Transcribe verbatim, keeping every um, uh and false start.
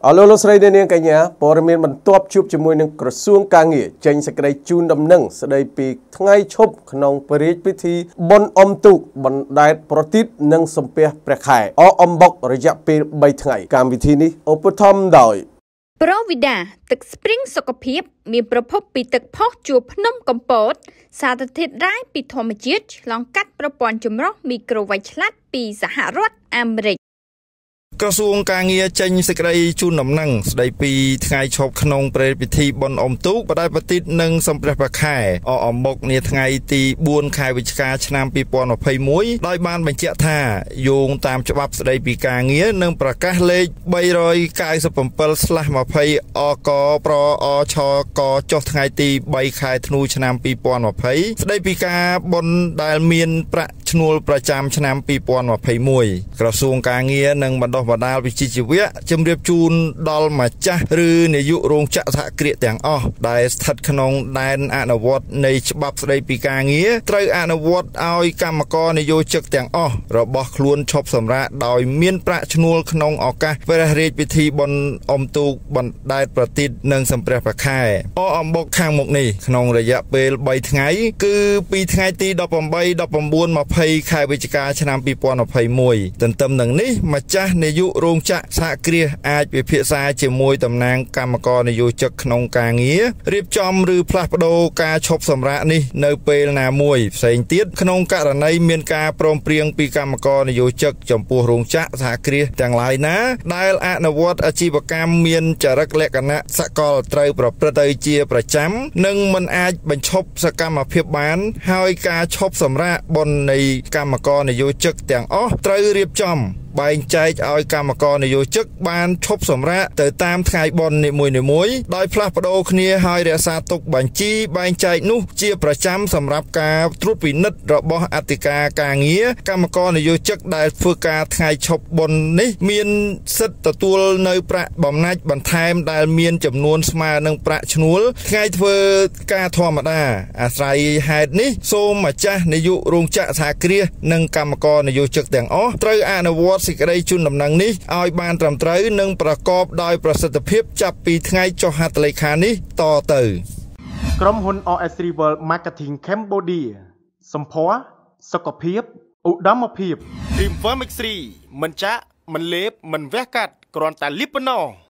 អរលោកលោកស្រីនាងកញ្ញាព័ត៌មានបន្ទាប់ជួបជាមួយនឹងក្រសួងកាងារចេញសេចក្តីជូនដំណឹងស្តីពីថ្ងៃឈប់ក្នុងព្រះរាជពិធីបុណ្យអុំទូកបណ្ដែតប្រទីបនិងសំពះព្រះខែអអំបុករយៈពេលបីថ្ងៃកម្មវិធីនេះឧបត្ថម្ភដោយប្រូវីដាទឹកស្ព្រីងសុខភាពមានប្រភពពីទឹកផុសជួរភ្នំកំពតសារធាតុរ៉ែពីធម្មជាតិឆ្លងកាត់ប្រព័ន្ធចម្រោះមីក្រូវ៉ាច់ឆ្លាតពីសហរដ្ឋអាមេរិកក្រសួងការងារចេញសេចក្តីជូនដំណឹងស្តីពីថ្ងៃឈប់ក្នុងព្រះរាជពិធីបុណ្យអុំទូកបដិបត្តិនិងសំព្រះព្រះខែអអំបុកនាថ្ងៃទីបួនខែវិច្ឆិកាឆ្នាំពីរពាន់ម្ភៃមួយដោយបានបញ្ជាក់ថាយោងតាមច្បាប់ស្តីពីការងារនិងប្រកាសលេខបីរយកៅសិប៧ស្លាស់ម្ភៃអកប្រអឆកចុះថ្ងៃទីបីខែធ្នូឆ្នាំពីរពាន់ម្ភៃស្តីពីការបុណ្យដែលមានប្រាក់ឈ្នួលប្រចាំឆ្នាំពីរពាន់ម្ភៃមួយក្រសួងការងារនិងបណ្ដុះបណ្ដាលវិជ្ជាជីវៈជម្រាបជូនដល់ម្ចាស់ឬនាយករោងចក្រសហគ្រាសទាំងអស់ដែលស្ថិតក្នុងដែនអនុវត្តនៃច្បាប់ស្តីពីការងារត្រូវអនុវត្តឲ្យកម្មករនិយោជិកទាំងអស់របស់ខ្លួនឈប់សម្រាកដោយមានប្រាក់ឈ្នួលក្នុងឱកាសព្រះរាជពិធីបុណ្យអុំទូកបណ្ដែតប្រទីបនិងសំព្រះព្រះខែអអំបុកខាងមុខនេះក្នុងរយៈពេលបីថ្ងៃគឺពីថ្ងៃទីដប់ប្រាំបី ដប់ប្រាំបួន ម្ភៃខែវិច្ឆិកាឆ្នាំពីរពាន់ម្ភៃមួយទន្ទឹមនឹងនេះម្ចាស់នាយករោងចក្រសហគ្រាសអាចពិភាក្សាជាមួយតំណាងកម្មករនិយោជិកក្នុងការងាររៀបចំឬផ្លាស់ប្ដូរការឈប់សម្រាកនេះនៅពេលណាមួយផ្សេងទៀតក្នុងករណីមានការព្រមព្រៀងពីកម្មករនិយោជិកចំពោះរោងចក្រសហគ្រាសទាំងឡាយណាដែលអនុវត្តអាជីវកម្មមានចរិតលក្ខណៈសកលត្រូវប្រព្រឹត្តទៅជាប្រចាំនិងមិនអាចបញ្ឈប់សកម្មភាពបានហើយការឈប់សម្រាកបុណ្យនៃកម្មករនិយោជិកទាំងអស់ត្រូវរៀបចំបែងចែកឲ្យកម្មករនិយោជិកបានឈប់សម្រាកទៅតាមថ្ងៃបុណ្យនីមួយៗដោយផ្លាស់ប្ដូរគ្នាហើយរក្សាទុកបញ្ជីបែងចែកនោះជាប្រចាំសម្រាប់ការត្រួតពិនិត្យរបស់អធិការការងារកម្មករនិយោជិកដែលធ្វើការថ្ងៃឈប់បុណ្យនេះមានសិទ្ធិទទួលនៅប្រាក់បំណាច់បន្ថែមដែលមានចំនួនស្មើនឹងប្រាក់ឈ្នួលថ្ងៃធ្វើការធម្មតាអាស្រ័យហេតុនេះសូមម្ចាស់នាយករោងចក្រសហគ្រាសនិងកម្មករនិយោជិកទាំងអស់ត្រូវអនុវត្តសេចក្តីជូនដំណឹងនេះឲ្យបានត្រឹមត្រូវនិងប្រកបដោយប្រសិទ្ធភាពចាប់ពីថ្ងៃចុះហត្ថលេខានេះតទៅក្រុមហ៊ុន អ អេស River Marketing Cambodia សម្ភារសុខភាពឧត្តមភាព Dream Farm X 3មិនចាក់មិនលេបមិនវះកាត់គ្រាន់តែលាបប៉ុណ្ណោះ